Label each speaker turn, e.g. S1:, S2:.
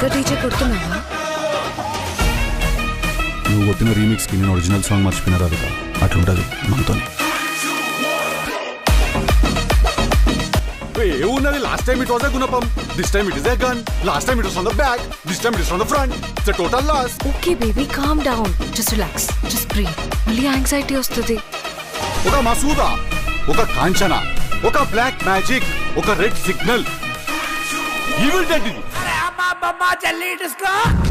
S1: Speaker DJ కొడుతున్నావా?
S2: నువ్వు కొట్టిన రీమిక్స్కి నేను ఒరిజినల్ సాంగ్ మర్చిపోయిన రాదుగా, అట్లుంటుంది మనతో.
S3: ఏమున్నది? Last time it was a గుణపం, this time it is a gun. Last time it was on the back, this time it is on the front. It's a total loss.
S1: Okay baby, calm down, just relax, just breathe. మళ్ళీ anxiety వస్తుంది.
S3: ఒక మసూదా, ఒక కాంచన, ఒక black magic, ఒక red signal. Evil dead ఇది.